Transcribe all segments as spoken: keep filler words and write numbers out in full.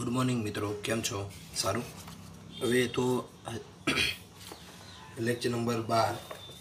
Good morning मित्रों, केम छो? सारू। हवे तो लेक्चर नंबर बार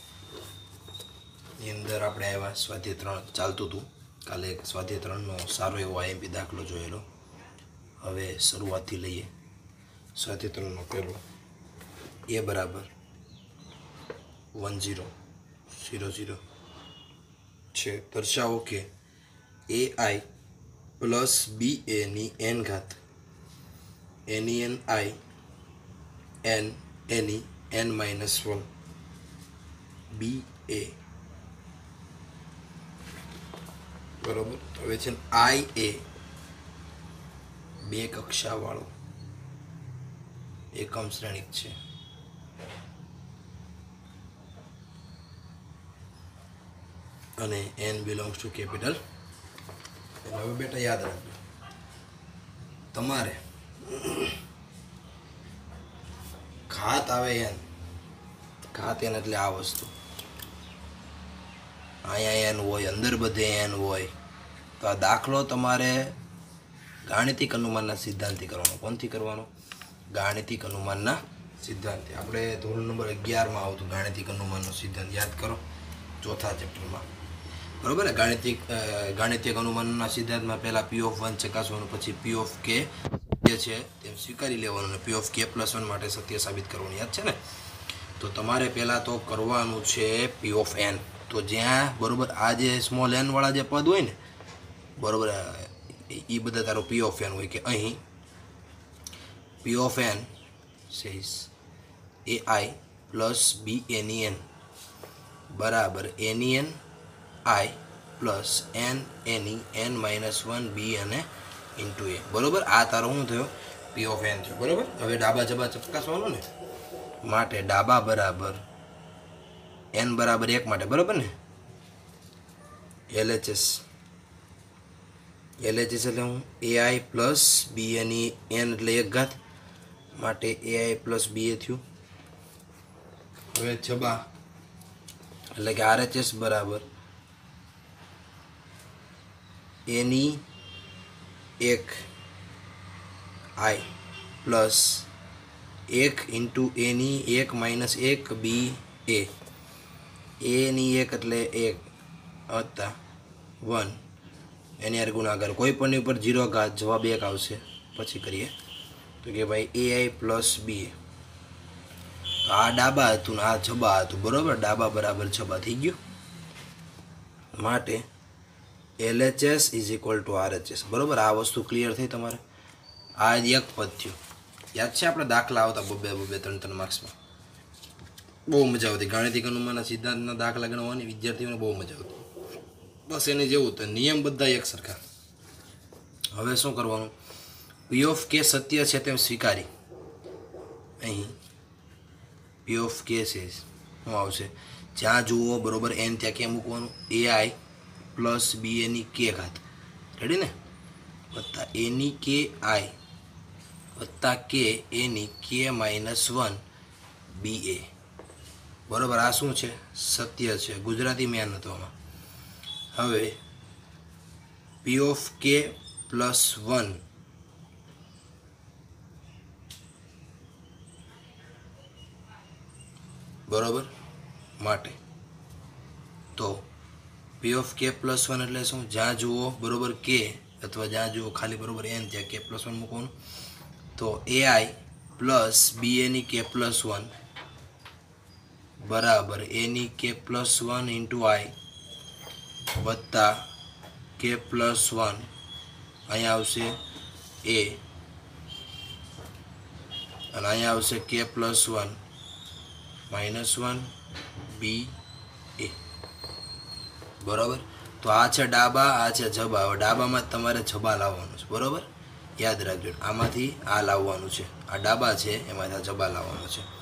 ની અંદર આપણે આવ્યા સ્વાધ્યાય ત્રણ ચાલતું હતું. કાલે સ્વાધ્યાય ત્રણનો સારો એવો આઈએમપી દાખલો જોયેલો. હવે શરૂઆતથી લઈએ. સ્વાધ્યાય ત્રણનો પહેલો એ બરાબર વન ઝીરો ઝીરો ઝીરો છે. દર્શાવો કે એ આઈ પ્લસ બી એની એન ઘાત એની એન આઈ એન એની n minus one B A બરોબર. હવે છે આઈ એ બે કક્ષાવાળો એકમ શ્રેણિક છે. અને એન બિલોંગ્સ ટુ કેપિટલ. હવે બેટા યાદ રાખજો, તમારે ઘાત આવે એન, ઘાત એન એટલે આ વસ્તુ અહીંયા એન હોય, અંદર બધે એન હોય, તો આ દાખલો તમારે ગાણિતિક અનુમાનના સિદ્ધાંતથી કરવાનો. કોણથી કરવાનો? ગાણિતિક અનુમાનના સિદ્ધાંતથી. આપણે ધોરણ નંબર અગિયારમાં આવતું ગાણિતિક અનુમાનનો સિદ્ધાંત યાદ કરો, ચોથા ચેપ્ટરમાં. બરોબર ને? ગાણિતિક ગાણિતિક અનુમાનના સિદ્ધાંતમાં પહેલાં પી ઓફ વન ચકાસવાનું, પછી પી ઓફ કે જે છે તેમ સ્વીકારી લેવાનું, અને પી ઓફ કે પ્લસ વન માટે સત્ય સાબિત કરવાનું. યાદ છે ને? તો તમારે પહેલાં તો કરવાનું છે પી ઓફ એન. તો જ્યાં બરાબર આ જે સ્મોલ એન વાળા જે પદ હોય ને, બરાબર, એ બધા તારો પી ઓફ એન હોય. કે અહીં P of n says A I plus B એની એન બરાબર એની એન આઈ પ્લસ એન એની એન માઇનસ વન બી અને ઇન્ટુ એ. બરાબર, આ તારો શું થયો? પી ઓફ એન થયો. બરાબર. હવે ડાબા જબા ચપકાસવાનું ને માટે ડાબા બરાબર એન બરાબર એક માટે, બરાબર ને? એલએચએસ એલએચએસ એટલે હું એ આઈ પ્લસ બી એની એન એટલે એક ઘાત માટે એ આઈ પ્લસ બી એ થયું. હવે જબા એટલે કે આરએચએસ બરાબર એની એક આઈ પ્લસ એક ઇન્ટુ એની એક માઇનસ એક બી એ. એની એક એટલે એક વત્તા વન એની યાર ગુણાકાર, કોઈ પણની ઉપર જીરો ઘાત, જવાબ એક આવશે. પછી કરીએ તો કે ભાઈ એ આઈ પ્લસ બી એ. તો આ ડાબા હતું ને આ જબા હતું. બરાબર, ડાબા બરાબર જબા થઈ ગયું. માટે LHS is equal to RHS. બરાબર, આ વસ્તુ ક્લિયર થઈ તમારે? આ એક પદ થયું. યાદ છે આપણે દાખલા આવતા બબે બબે ત્રણ ત્રણ માર્ક્સમાં? બહુ મજા આવતી. ગાણિતિક અનુમાનના સિદ્ધાંતના દાખલા ગણવાની વિદ્યાર્થીઓને બહુ મજા આવતી. બસ એને જેવું તો નિયમ બધા એક સરખા. હવે શું કરવાનું? પી ઓફ કે સત્ય છે તેમ સ્વીકારી. અહીં પી ઓફ કે છે શું આવશે? જ્યાં જુઓ બરોબર એન ત્યાં ક્યાં મૂકવાનું? એ આઈ પ્લસ બી એની કે ઘાત, રેડી ને? વત્તા એની કે આઈ વત્તા કે એની K minus one B A. બરાબર, આ શું છે? સત્ય છે. ગુજરાતી મેન હતો આમાં. હવે પી ઓફ કે પ્લસ વન બરાબર માટે તો પી ઓફ કે પ્લસ વન એટલે શું? જ્યાં જુઓ બરાબર કે અથવા જ્યાં જુઓ ખાલી બરાબર એન ત્યાં કે પ્લસ વન મૂકવાનું. તો એ આઈ પ્લસ બી એની કે પ્લસ વન બરાબર એની કે પ્લસ વન ઇન્ટુ આઈ વત્તા કે પ્લસ વન અહીંયા આવશે એ અને અહીંયા આવશે K plus one minus one B A. બરાબર. તો આ છે ડાબા, આ છે જબા. હવે ડાબામાં જ તમારે જબા લાવવાનું છે. બરાબર, યાદ રાખજો. આમાંથી આ લાવવાનું છે. આ ડાબા છે એમાંથી આ જબા લાવવાનું છે.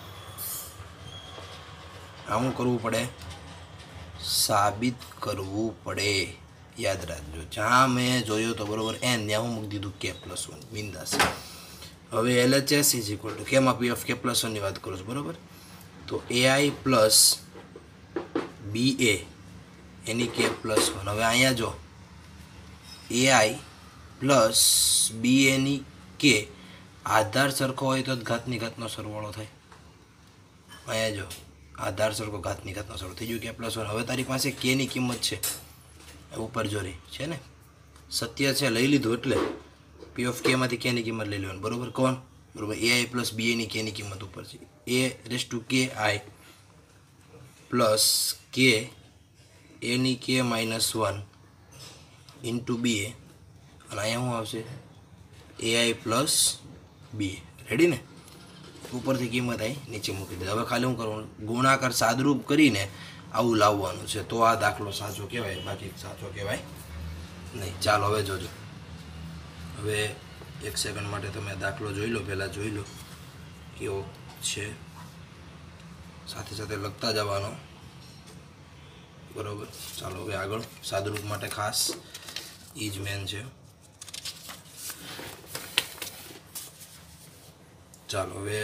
આ શું કરવું પડે? સાબિત કરવું પડે. યાદ રાખજો. જ્યાં મેં જોયો તો બરાબર એન, ત્યાં હું મૂકી દીધું કે પ્લસ વન. બિંદાસ. હવે એલએચએસ ઇઝ ઇક્વલ ટુ કેમાં પી ઓફ કે પ્લસ વનની વાત કરું છું. બરાબર, તો એ આઈ પ્લસ બી એ એની કે પ્લસ વન. હવે અહીંયા જો એ આઈ પ્લસ બી એની કે આધાર સરખો હોય તો જ ઘાતની ઘાતનો સરવાળો થાય. અહીંયા જો આધાર સરખો ઘાતની ઘાતનો સરવાળો થઈ ગયો કે પ્લસ વન. હવે તારી પાસે કેની કિંમત છે ઉપર જોરી છે ને, સત્ય છે લઈ લીધું એટલે પી ઓફ કેમાંથી કેની કિંમત લઈ લેવાની. બરાબર કોણ? બરાબર એ આઈ પ્લસ બી એની કેની કિંમત ઉપર છે. એ રેસ ટુ કે આઈ પ્લસ કે એની K minus one into B A, અને અહીંયા શું આવશે એ I plus B A. Ready ને? ઉપરથી કિંમત અહીં નીચે મૂકી દે. હવે ખાલી શું કરવાનું? ગુણાકાર સાદરૂપ કરીને આવું લાવવાનું છે, તો આ દાખલો સાચો કહેવાય, બાકી સાચો કહેવાય નહીં. ચાલો હવે જોજો. હવે એક સેકન્ડ માટે તમે દાખલો જોઈ લો, પહેલાં જોઈ લો કેવો છે, સાથે સાથે લખતા જવાનો. બરાબર. ચાલો હવે આગળ સાદરૂપ માટે ખાસ એ જ મેન છે. ચાલો હવે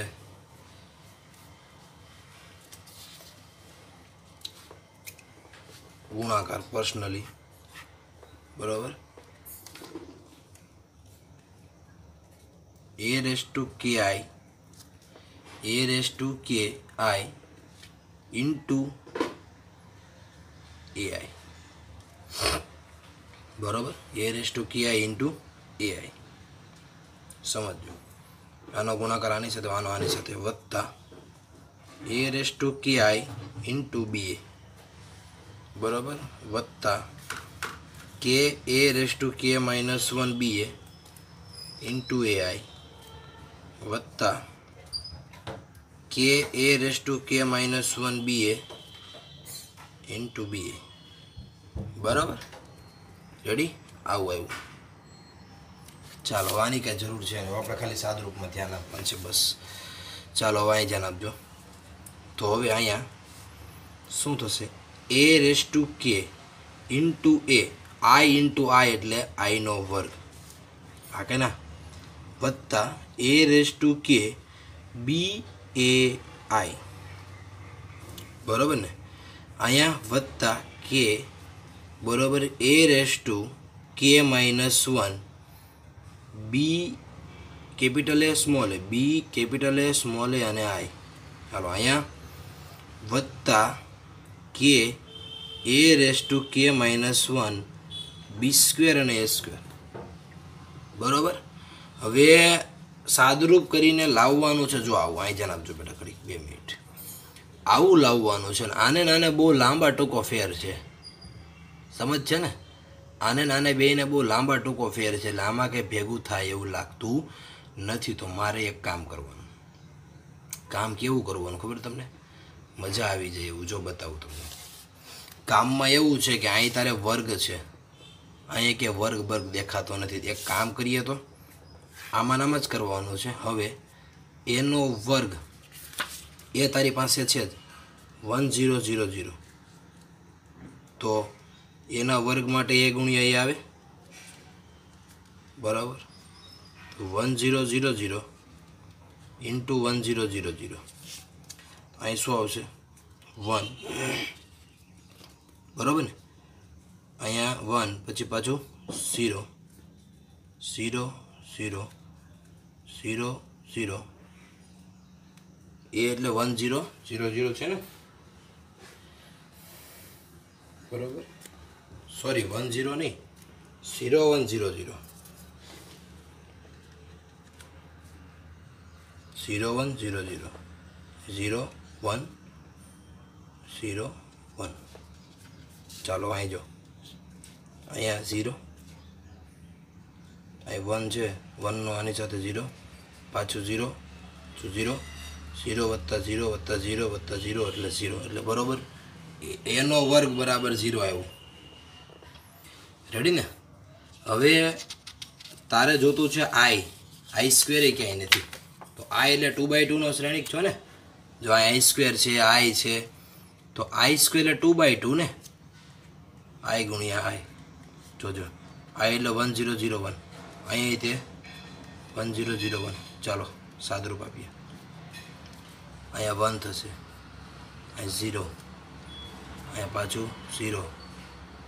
ગુણાકાર પર્સનલી. બરાબર. એ રેસ ટુ કે આઈ એ રેસ ટુ કે આઈ ઇન્ટુ એ આઈ. બરાબર. એ રેસ ટુ કે આઈ ઇન્ટુ એ આઈ. સમજો. આનો ગુણાકાર આની સાથે, આનો આની સાથે, વત્તા એ રેસ ટુ કે આઈ ઇન્ટુ બી એ. બરાબર. વત્તા કે એ રેસ ટુ કે minus one B A into A I, વત્તા કે એ રેસ ટુ કે minus one B A into B A. બરાબર. રેડી? આવું આવ્યું. ચાલો આની કાંઈ જરૂર છે નહીં, આપણે ખાલી સાદરૂપમાં ધ્યાન આપવાનું છે બસ. ચાલો હવે અહીં ધ્યાન આપજો. તો હવે અહીંયા શું થશે? A raise to K into A, I into I એટલે આઈનો વર્ગ, હા કે ના, વત્તા એ રેસ ટુ કે બી એ આઈ. બરાબર ને? અહીંયા વત્તા કે, બરાબર, એ રેસ ટુ કે minus one B capital A small A, B capital A small A અને આઈ. ચાલો અહીંયા વત્તા કે એ રેસ ટુ કે માઇનસ વન બી સ્ક્વેર અને એ સ્ક્વેર. બરાબર. હવે સાદરૂપ કરીને લાવવાનું છે. જો આવું અહીં ધ્યાન આપજો બેટા, ખરી બે મિનિટ. આવું લાવવાનું છે. આને નાને બહુ લાંબા ટૂંકો ફેર છે, સમજ છે ને? આને નાને બેને બહુ લાંબા ટૂંકો ફેર છે, એટલે આમાં કંઈ ભેગું થાય એવું લાગતું નથી. તો મારે એક કામ કરવાનું. કામ કેવું કરવાનું ખબર તમને? મજા આવી જાય એવું. જો બતાવું તમને. કામમાં એવું છે કે અહીં તારે વર્ગ છે, અહીંયા કે વર્ગ વર્ગ દેખાતો નથી. એક કામ કરીએ તો આમાં નામ જ કરવાનું છે. હવે એનો વર્ગ એ તારી પાસે છે જ વન ઝીરો ઝીરો ઝીરો, તો એના વર્ગ માટે એ ગુણ્યા એ આવે. બરાબર. One zero zero zero into one zero zero zero, અહીં શું આવશે? વન. બરાબર ને? અહીંયા વન, પછી પાછું zero, zero zero zero zero. એ એટલે વન ઝીરો ઝીરો ઝીરો છે ને? બરાબર. સોરી, વન ઝીરો નહીં, zero one zero zero, zero one zero zero, zero one zero one. ચાલો અહીં જો, અહીંયા ઝીરો, અહીં વન છે, વનનો આની સાથે ઝીરો, પાછું ઝીરો, ઝીરો, ઝીરો વત્તા ઝીરો વત્તા ઝીરો વત્તા ઝીરો એટલે ઝીરો. એટલે બરાબર એનો વર્ગ બરાબર ઝીરો આવ્યો. રેડી ને? હવે તારે જોતું છે આઈ, આઈ સ્ક્વેર એ ક્યાંય નથી. તો આઈ એટલે ટુ બાય ટુનો શ્રેણિક છો ને? જો આ આઈ સ્ક્વેર છે, આઈ છે, તો આઈ સ્ક્વેર એટલે ટુ બાય ટુ ને? આઈ ગુણ્યા આઈ. જોજો, આઈ એટલે વન ઝીરો ઝીરો વન, અહીં તે વન ઝીરો ઝીરો વન. ચાલો સાદરૂપ આપીએ. અહીંયા વન થશે, અહીં ઝીરો, અહીંયા પાછું ઝીરો,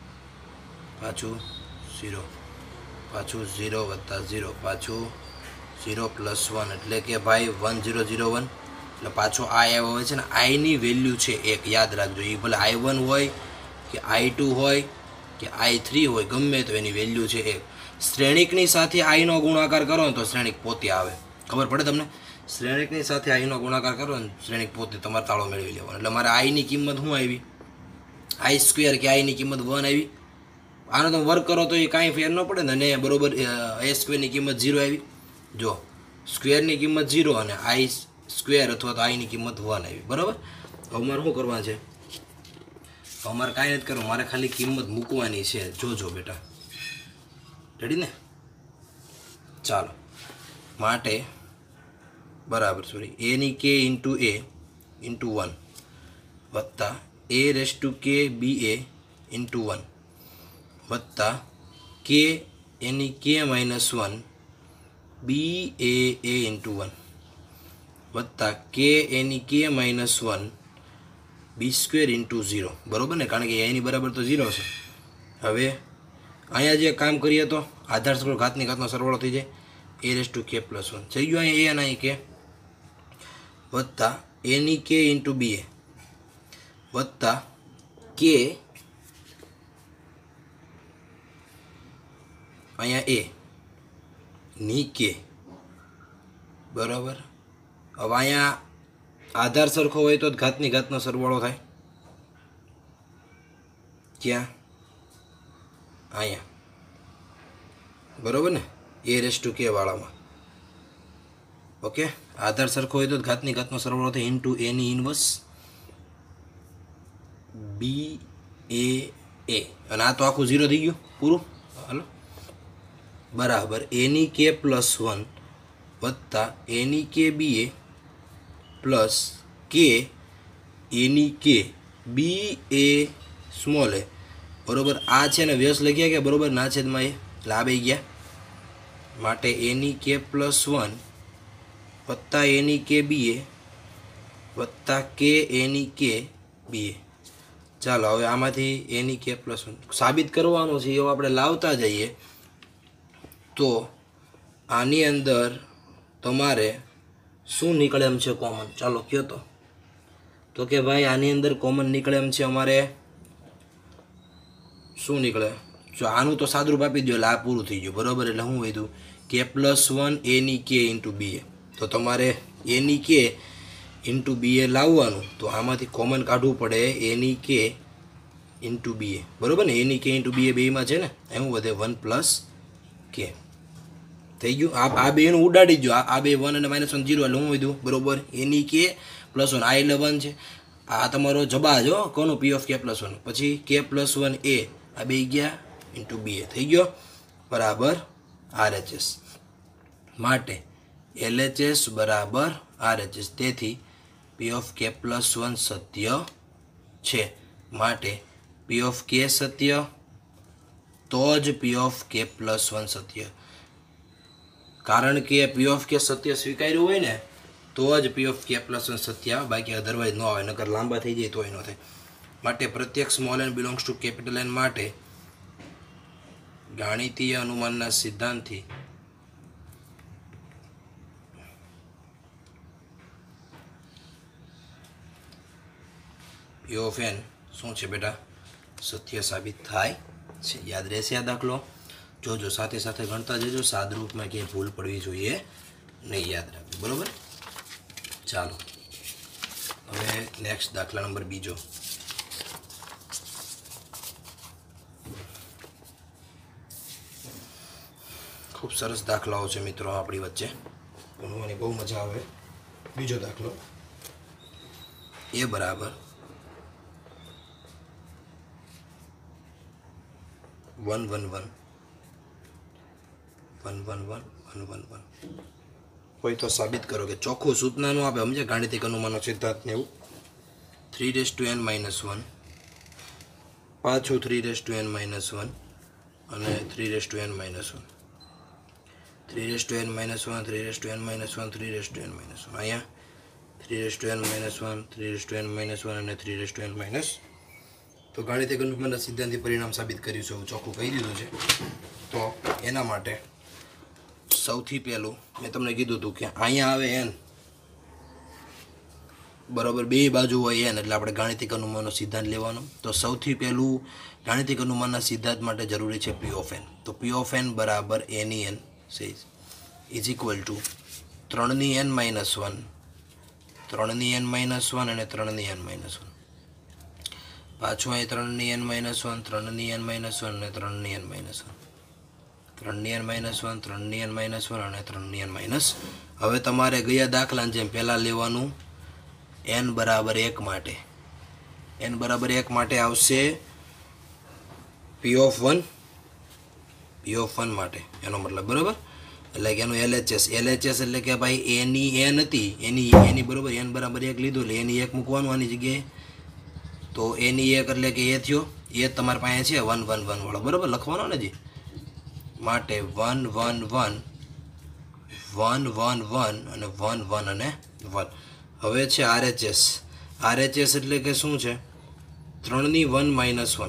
પાછું ઝીરો, પાછું ઝીરો વત્તા ઝીરો, પાછું ઝીરો પ્લસ વન એટલે કે ભાઈ વન ઝીરો ઝીરો વન એટલે પાછો આઈ આવ્યો હોય છે ને આઈની વેલ્યુ છે એક, યાદ રાખજો. એ ભલે આઈ વન હોય કે આઈ ટુ હોય કે આઈ થ્રી હોય, ગમે તો એની વેલ્યુ છે એક. શ્રેણિકની સાથે આઈનો ગુણાકાર કરો ને તો શ્રેણિક પોતે આવે. ખબર પડે તમને? શ્રેણિકની સાથે આઈનો ગુણાકાર કરો ને શ્રેણિક પોતે તમારે તાળો મેળવી લેવાનો. એટલે મારે આઈની કિંમત શું આવી? આઈ સ્ક્વેર કે આઈની કિંમત વન આવી. આનો તમે વર્ક કરો તો એ કાંઈ ફેર ન પડે ને. અને બરાબર એ સ્ક્વેરની કિંમત ઝીરો આવી. જો સ્ક્વેરની કિંમત ઝીરો અને આઈ સ્ક્વેર અથવા તો આઈની કિંમત વન આવી. બરાબર. હવે મારે શું કરવાનું છે? હવે મારે કાંઈ નથી કરવું, મારે ખાલી કિંમત મૂકવાની છે. જોજો બેટા, રેડી ને? ચાલો, માટે બરાબર સોરી એની કે ઇન્ટુ એ ઇન્ટુ વન વત્તા એ રેસ ટુ કે બી એ ઇન્ટુ વન વત્તા કે એની K minus one B A A into one વત્તા કે એની K minus one B square into zero. બરાબર ને? કારણ કે એની બરાબર તો ઝીરો છે. હવે અહીંયા જે કામ કરીએ તો આધાર સરવાળો ઘાતની ઘાતનો સરવાળો થઈ જાય. એ રેસ ટુ કે પ્લસ વન થઈ ગયું. અહીંયા એ અને અહીં કે વત્તા એની કે ઇન્ટુ બી એ વત્તા કે અહીંયા એ ની કે. બરાબર. હવે અહીંયા આધાર સરખો હોય તો જ ઘાતની ઘાતનો સરવાળો થાય. ક્યાં? અહીંયા. બરાબર ને? એ રેસ ટુ કે વાળામાં. ઓકે, આધાર સરખો હોય તો ઘાતની ઘાતનો સરવાળો થાય into any inverse B A એ. અને આ તો આખું ઝીરો થઈ ગયું પૂરું. હાલો, બરાબર એની કે પ્લસ વન વત્તા એની કે બી એ પ્લસ કે એની કે બી એ સ્મોલ એ. બરાબર. આ છે ને વ્યસ્ત લખ્યા કે બરાબર ના છેદમાં એ એટલે આ બે ગયા. માટે એની કે પ્લસ વન વત્તા એની કે બી એ વત્તા કે એની કે બી એ. ચાલો હવે આમાંથી એની કે પ્લસ વન સાબિત કરવાનું છે. એવું આપણે લાવતા જઈએ તો આની અંદર તમારે શું નીકળે એમ છે કોમન? ચાલો કયો તો તો કે ભાઈ આની અંદર કોમન નીકળે એમ છે અમારે શું નીકળે? જો આનું તો સાદુરૂપ આપી દો એટલે આ પૂરું થઈ ગયું. બરાબર. એટલે શું વધ્યું? કે પ્લસ વન એની કે ઇન્ટુ બી એ. તો તમારે એની કે ઇન્ટુ બી એ લાવવાનું. તો આમાંથી કોમન કાઢવું પડે એની કે ઇન્ટુ બી એ. બરાબર ને? એની કે ઇન્ટુ બી એ બેમાં છે ને, એવું વધે વન પ્લસ કે. થઈ ગયું. આ આ બેનું ઉડાડી જો. આ બે વન અને માઇનસ વન ઝીરો એટલે હું વધ્યું? બરાબર. એની કે પ્લસ વન આ એટલે વન છે. આ તમારો જવાબ જો કોનું? પી ઓફ કે પ્લસ વન. પછી કે પ્લસ વન એ આ બે ગયા ઇન્ટુ બી એ. થઈ ગયો. બરાબર આર એચ એસ. માટે એલ એચ એસ બરાબર આર એચ એસ. તેથી પી ઓફ કે પ્લસ વન સત્ય છે. માટે પી ઓફ કે સત્ય તો જ પી ઓફ કે પ્લસ વન સત્ય. કારણ કે પી ઓફ કે સત્ય સ્વીકાર્યું હોય ને તો જ પી ઓફ કે પ્લસ વન સત્ય, બાકી અધરવાઇઝ ન આવે. નકર લાંબા થઈ જાય તોય ન થાય. માટે પ્રત્યેક small n belongs to capital N માટે ગાણિતીય અનુમાનના સિદ્ધાંતથી પી ઓફ એન શું છે બેટા? સત્ય સાબિત થાય છે. યાદ રહેશે આ દાખલો? જોજો, સાથે સાથે ગણતા જજો. સાદરૂપમાં ક્યાંય ભૂલ પડવી જોઈએ નહીં. યાદ રાખજો. બરાબર. ચાલો હવે નેક્સ્ટ દાખલા નંબર બીજો. ખૂબ સરસ દાખલાઓ છે મિત્રો આપણી વચ્ચે, ભણવાની બહુ મજા આવે. બીજો દાખલો એ બરાબર one one one one one one one one one હોય તો સાબિત કરો કે ચોખ્ખું સૂચનાનું આપે સમજે ગાણિતિક અનુમાનનો સિદ્ધાંત ને એવું. Three raise to n minus one પાછું three raise to n minus one અને three raise to n minus one three raise to n minus one three raise to n minus one three raise to n minus one અહીંયા three raise to n minus one three raise to n minus one અને three raise to n minus. તો ગાણિતિક અનુમાનના સિદ્ધાંતથી પરિણામ સાબિત કર્યું છે, હું ચોખ્ખું કહી દીધું છે. તો એના માટે સૌથી પહેલું મેં તમને કીધું હતું કે અહીંયા આવે એન બરાબર, બે બાજુ હોય એન એટલે આપણે ગાણિતિક અનુમાનનો સિદ્ધાંત લેવાનો. તો સૌથી પહેલું ગાણિતિક અનુમાનના સિદ્ધાંત માટે જરૂરી છે પી ઓફ એન. તો પી ઓફ એન બરાબર એની n says is equal to ત્રણની એન માઇનસ વન, ત્રણની એન માઇનસ વન અને ત્રણની એન માઇનસ વન. પાછું અહીં ત્રણની એન માઇનસ વન, ત્રણની એન માઇનસ વન અને ત્રણની એન માઇનસ વન, ત્રણની એન માઇનસ વન, ત્રણની એન માઇનસ વન અને ત્રણની એન માઇનસ. હવે તમારે ગયા દાખલાની જેમ પહેલાં લેવાનું એન બરાબર એક માટે. એન બરાબર એક માટે આવશે P of one, P of one માટે એનો મતલબ બરાબર, એટલે કે એનું એલએચએસ. એલએચએસ એટલે કે ભાઈ એની એન હતી એની એની બરાબર એન બરાબર એક લીધું એટલે એની એક મૂકવાનું આની જગ્યાએ. તો એની એક એટલે કે એ થયો, એ તમારી પાસે છે વન વન વન વાળો બરાબર લખવાનો ને જી, માટે one one one one one one અને વન વન અને વન. હવે છે આરએચએસ. આરએચએસ એટલે કે શું છે? ત્રણની વન માઇનસ વન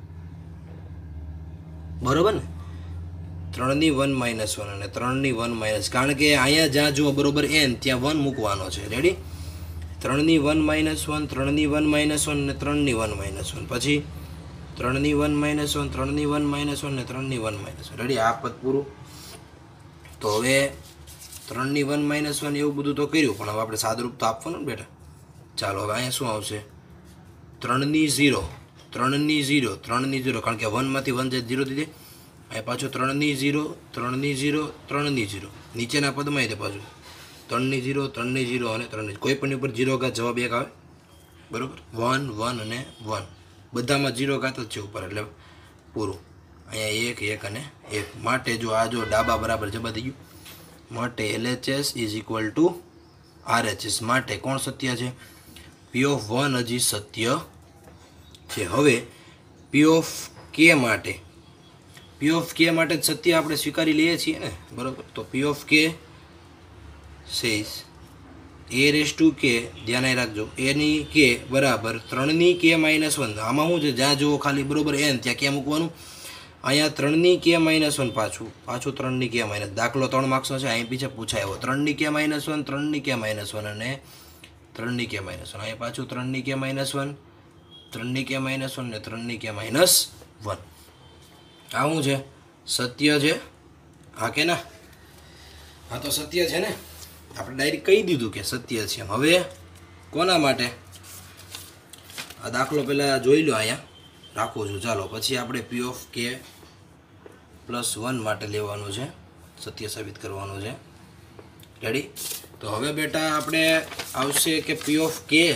બરાબર ને, ત્રણની વન માઇનસ વન અને ત્રણની વન માઇનસ, કારણ કે અહીંયા જ્યાં જુઓ બરાબર એન ત્યાં વન મૂકવાનો છે. રેડી? ત્રણની વન માઇનસ વન, ત્રણની વન માઇનસ વન અને ત્રણની વન માઇનસ વન, પછી ત્રણની વન માઇનસ વન, ત્રણની વન માઇનસ વન અને ત્રણની વન માઇનસ વન. રેડી? આ પદ પૂરું. તો હવે ત્રણની વન માઇનસ વન એવું બધું તો કર્યું, પણ હવે આપણે સાદરૂપ તો આપવાનું ને બેટા. ચાલો હવે અહીંયા શું આવશે? ત્રણની ઝીરો, ત્રણની ઝીરો, ત્રણની ઝીરો, કારણ કે વનમાંથી વન જાય ઝીરો દીધે. અહીંયા પાછું ત્રણની ઝીરો, ત્રણની ઝીરો, ત્રણની ઝીરો, નીચેના પદમાં તે પાછું ત્રણની ઝીરો, ત્રણની ઝીરો અને ત્રણની, કોઈ પણ ઉપર ઝીરો ઘાત જવાબ એક આવે બરાબર. વન વન અને વન બધામાં ઝીરો ઘાત જ છે ઉપર, એટલે પૂરું. અહીંયા એક એક અને એક, માટે જો આ જો ડાબા બરાબર જવા થઈ ગયું, માટે LHS is equal to RHS. માટે કોણ સત્ય છે? પી ઓફ વન હજી સત્ય છે. હવે પી ઓફ કે માટે, પી ઓફ કે માટે સત્ય આપણે સ્વીકારી લઈએ છીએ ને બરાબર. તો P of k says a raise to k, ધ્યાન રાખજો, એની કે બરાબર ત્રણની કે માઇનસ વન. આમાં શું છે? જ્યાં જુઓ ખાલી બરાબર એન ત્યાં કે મૂકવાનું. અહીંયા ત્રણની કે માઇનસ વન, પાછું પાછું ત્રણની કે માઇનસ. દાખલો ત્રણ માર્ક્સનો છે, અહીં પીછે પૂછાયો ત્રણની કે માઇનસ વન, ત્રણની કે માઇનસ વન અને ત્રણની કે માઇનસ વન. અહીંયા પાછું ત્રણની કે માઇનસ વન, ત્રણની કે માઇનસ વન ને ત્રણની કે માઇનસ વન. આ શું છે? સત્ય છે. હા કે ના? હા તો સત્ય છે ને, આપણે ડાયરેક્ટ કહી દીધું કે સત્ય છે. હવે કોના માટે? આ દાખલો પહેલાં જોઈ લો, અહીંયા રાખું છું. ચાલો પછી આપણે પી ઓફ કે પ્લસ વન માટે લેવાનું છે, સત્ય સાબિત કરવાનું છે. રેડી? તો હવે બેટા આપણે આવશે કે પી ઓફ કે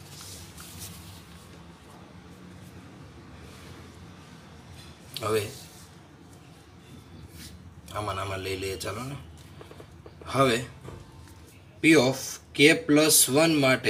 હવે આમાં આમાં લઈ લઈએ ચાલો ને. હવે પી ઓફ કે પ્લસ વન માટે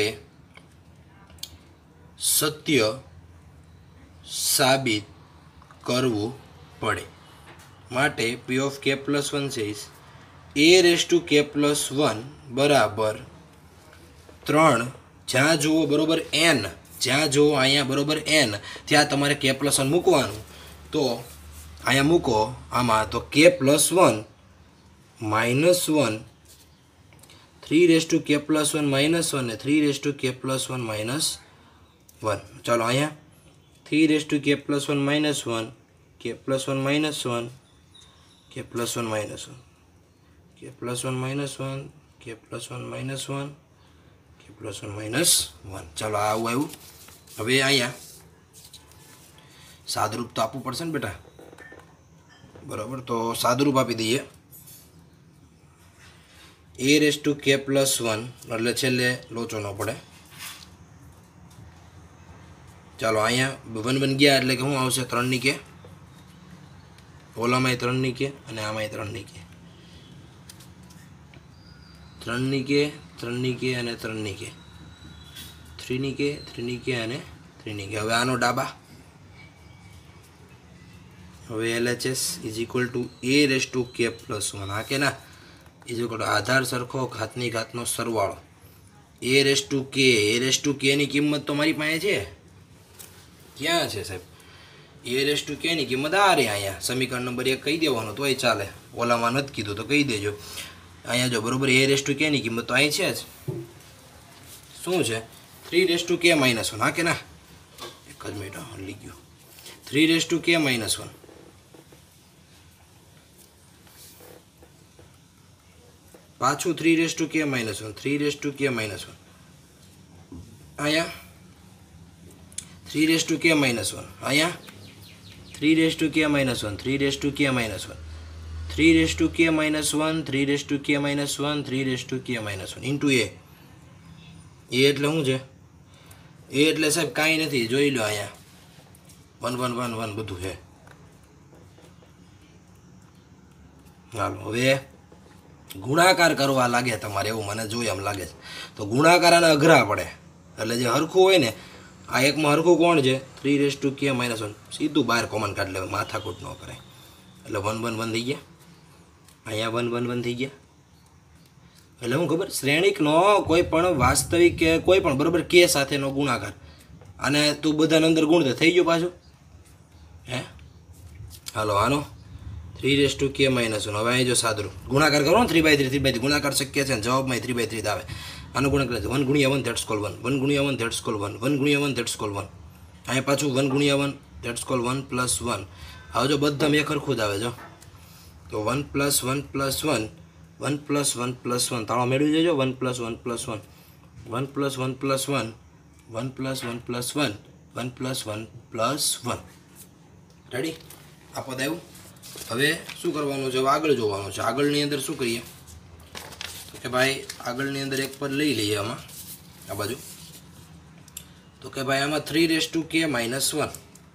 સત્ય સાબિત કરવું પડે. માટે પી ઓફ કે પ્લસ વન છે એ રેસ ટુ કે પ્લસ વન બરાબર ત્રણ. જ્યાં જુઓ બરાબર એન, જ્યાં જુઓ અહીંયા બરાબર એન ત્યાં તમારે કે પ્લસ વન મૂકવાનું. તો અહીંયા મૂકો આમાં, તો k plus one minus one, three raise to કે પ્લસ વન માઇનસ વન ને થ્રી રેસ ટુ કે પ્લસ વન માઇનસ વન. ચાલો અહીંયા થ્રી રેસ ટુ કે plus one minus one, k plus one minus one, k plus one minus one, k plus one minus one, k plus one minus one, k plus one minus one. ચાલો આવું આવ્યું. હવે અહીંયા સાદરૂપ તો આપવું પડશે ને બેટા બરાબર. તો સાદરૂપ આપી દઈએ. એ રેસ ટુ કે પ્લસ વન એટલે છેલ્લે લોચો ન પડે. ચાલો અહીંયા વન વન ગયા એટલે કે શું આવશે? ત્રણની કે, ઓલામાંય ત્રણની કે અને આમાંય ત્રણની કે, ત્રણની કે, ત્રણની કે અને ત્રણની કે, થ્રીની કે, થ્રીની કે અને થ્રીની કે. હવે આનો ડાબા, હવે LHS is equal to a raise to કે પ્લસ વન. હા કે ના? ઇઝ ઇક્વલ ટુ આધાર સરખો ઘાતની ઘાતનો સરવાળો એ રેસ ટુ કે. એ રેસ ટુ કે ની કિંમત તો મારી પાસે છે. ક્યાં છે સાહેબ? એ રેસ ટુ કે ની કિંમત આ રહી અહીંયા સમીકરણ નંબર એક કહી દેવાનો તોય ચાલે, ઓલામાં નથી કીધું તો કહી દેજો. અહીંયા જો બરાબર એ રેસ ટુ કે ની કિંમત તો અહીં છે જ, શું છે થ્રી રેસ ટુ કે માઇનસ વન. હા કે ના, એક જ મિનિટ હલી ગયું. થ્રી રેસ ટુ કે માઇનસ વન, પાછું થ્રી રેસ ટુ કે minus one, three raise to કે માઇનસ વન, અહીંયા થ્રી રેસ ટુ કે માઇનસ વન, અહીંયા થ્રી રેસ ટુ કે minus one, three raise to કે minus one, three raise to કે minus one, three raise to કે minus one, three raise to કે minus one into a. એ એટલે શું છે? એ એટલે સાહેબ કાંઈ નથી, જોઈ લો અહીંયા વન વન વન વન બધું છે. ચાલો હવે ગુણાકાર કરવા લાગે તમારે, એવું મને જોઈએ એમ લાગે છે. તો ગુણાકાર આને અઘરા પડે, એટલે જે હરખું હોય ને, આ એકમાં હરખું કોણ છે? થ્રી રેસ ટુ કે માઇનસ વન, સીધું બહાર કોમન કાઢી લેવું, માથાકૂટ ન કરે. એટલે વન વન વન થઈ ગયા, અહીંયા વન વન વન થઈ ગયા. એટલે હું ખબર, શ્રેણિકનો કોઈ પણ વાસ્તવિક કે કોઈ પણ બરાબર કે સાથેનો ગુણાકાર, અને તું બધાને અંદર ગુણ થઈ ગયો પાછું. હે હાલો આનો થ્રી રેસ ટુ કે માઇનસ વન. હવે અહીં જો સાદરું ગુણાકાર કરો ને, three by three, three by three ગુણાકાર શક્ય છે ને, જવાબમાં થ્રી બાય થ્રી આવે. આનો ગુણાકાર વન ગુણ્યા one that's call one, one ગુણ્યા one that's call one, one ગુણ્યા વન ધેટ્સ કોલ વન. અહીંયા પાછું વન ગુણ્યા one that's call one plus one. હવે જો બધા મેં ખરખું જ આવે જો, તો one plus one plus one, one plus one plus one, તાળો મેળવી દેજો. One plus one plus one, one plus one plus one, one plus one plus one, one plus one plus one. Ready? આ પદ આવ્યું. હવે શું કરવાનું છે? આગળ જોવાનું છે. આગળની અંદર શું કરીએ કે ભાઈ, આગળની અંદર એક પદ લઈ લઈએ આમાં, આ બાજુ. તો કે ભાઈ આમાં થ્રી રેસ ટુ કે માઇનસ વન,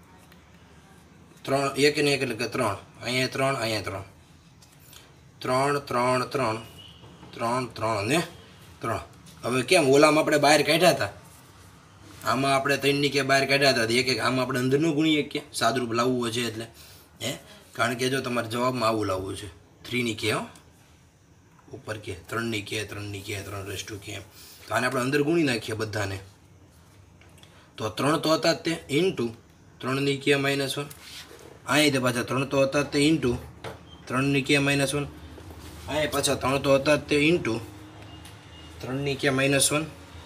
ત્રણ એક ને એક એટલે કે ત્રણ, અહીંયા ત્રણ, અહીંયા ત્રણ, ત્રણ ત્રણ ત્રણ, ત્રણ ત્રણ ને ત્રણ. હવે કેમ ઓલામાં આપણે બહાર કાઢ્યા હતા, આમાં આપણે ત્રણની કે બહાર કાઢ્યા હતા, એક એક આમાં આપણે અંદરનું ગુણીએ કે સાદરૂપ લાવવું છે એટલે હે, કારણ કે જો તમારે જવાબમાં આવું લાવવું છે, થ્રીની કે હો ઉપર કે, ત્રણની કે, ત્રણની કે, ત્રણ રેસ ટુ કે, તો આને આપણે અંદર ગુણી નાખીએ બધાને. તો ત્રણ તો હતા તે ઇન્ટુ ત્રણની કે માઇનસ વન, અહીં તે પાછા ત્રણ તો હતા તે ઇન્ટુ ત્રણની કે માઇનસ વન, અહીં પાછા ત્રણ તો હતા તે ઇન્ટુ ત્રણની કે માઇનસ વન.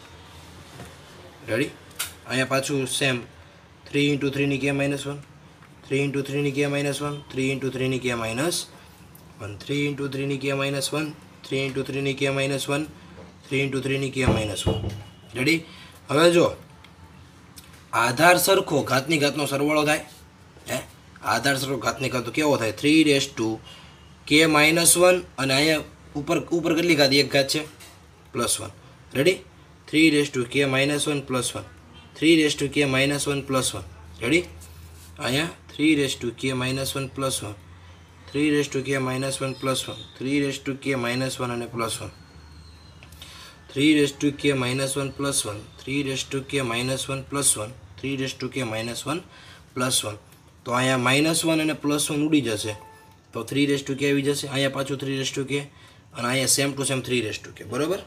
રેડી? અહીંયા પાછું સેમ થ્રી ઇન્ટુ થ્રીની k minus one, three into થ્રીની k minus one, three into થ્રીની k minus one, three into થ્રીની k minus one, three into થ્રીની k minus one, three into થ્રીની k minus one. Ready? હવે જો આધાર સરખો ઘાતની ઘાતનો સરવાળો થાય, હે આધાર સરખો ઘાતની ઘાત તો કેવો થાય? થ્રી રેસ ટુ કે માઇનસ વન, અને અહીંયા ઉપર ઉપર કેટલી ઘાત? એક ઘાત છે, plus one. Ready? Three raise to કે minus one plus one, three raise to કે minus one plus one. Ready? અહીંયા થ્રી રેસ ટુ કે minus one plus one, three raise to કે minus one plus one, three raise to કે minus one અને plus one, three raise to કે minus one plus one, three raise to કે minus one plus one, three raise to કે minus one plus one. તો અહીંયા minus one અને plus one ઉડી જશે, તો થ્રી રેસ ટુ કે આવી જશે. અહીંયા પાછું થ્રી રેસ ટુ કે, અને અહીંયા same to same three raise to k. બરાબર?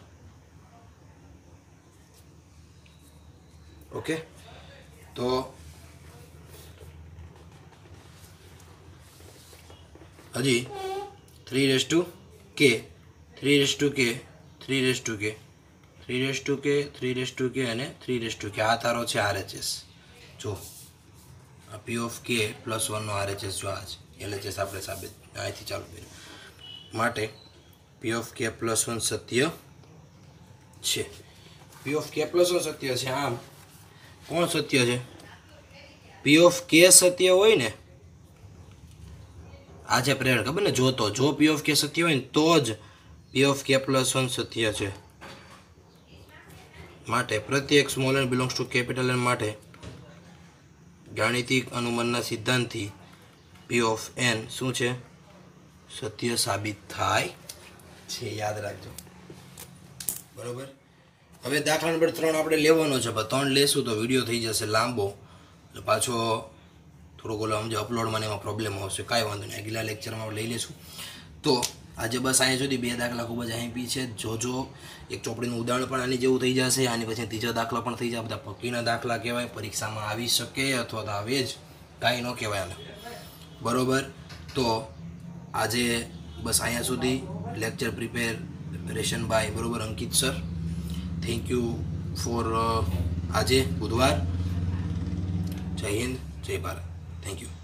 ઓકે. તો હજી three raise to k, three raise to k, three raise to k, three raise to k, three raise to k અને three raise to કે. આ તારો છે RHS. જો આ પી ઓફ કે પ્લસ વનનો આરએચએસ જો આ છે, એલએચએસ આપણે સાબિત અહીંથી ચાલુ કર્યું. માટે પી ઓફ કે પ્લસ વન સત્ય છે. પી ઓફ કે પ્લસ વન સત્ય છે. આમ કોણ સત્ય છે? પી ઓફ કે સત્ય હોય ને, આ છે પ્રેરણા, ખબર ને? જો તો જો પી ઓફ કે સત્ય હોય ને તો જ પી ઓફ કે પ્લસ વન સત્ય છે. માટે પ્રત્યેક small n belongs to capital N માટે ગાણિતિક અનુમાનના સિદ્ધાંતથી પી ઓફ એન શું છે? સત્ય સાબિત થાય છે. યાદ રાખજો. બરોબર? હવે દાખલા નંબર ત્રણ આપણે લેવાનો છે, પણ ત્રણ લેશું તો વિડીયો થઈ જશે લાંબો, એટલે પાછો થોડોક ઓલો સમજો અપલોડમાં એમાં પ્રોબ્લેમ આવશે. કાંઈ વાંધો નહીં, આગલા લેક્ચરમાં આપણે લઈ લઈશું. તો આજે બસ અહીંયા સુધી બે દાખલા ખૂબ જ અહીં બી છે. જોજો, એક ચોપડીનું ઉદાહરણ પણ આની જેવું થઈ જશે, આની પછી ત્રીજા દાખલા પણ થઈ જાય. બધા પક્કીના દાખલા કહેવાય, પરીક્ષામાં આવી શકે અથવા તો આવે જ, કાંઈ ન કહેવાય આને, બરાબર. તો આજે બસ અહીંયા સુધી લેક્ચર પ્રિપેરેશન બાય બરાબર Ankit sir. Thank you for આજે બુધવાર. જય હિન્દ, જય ભારત. Thank you.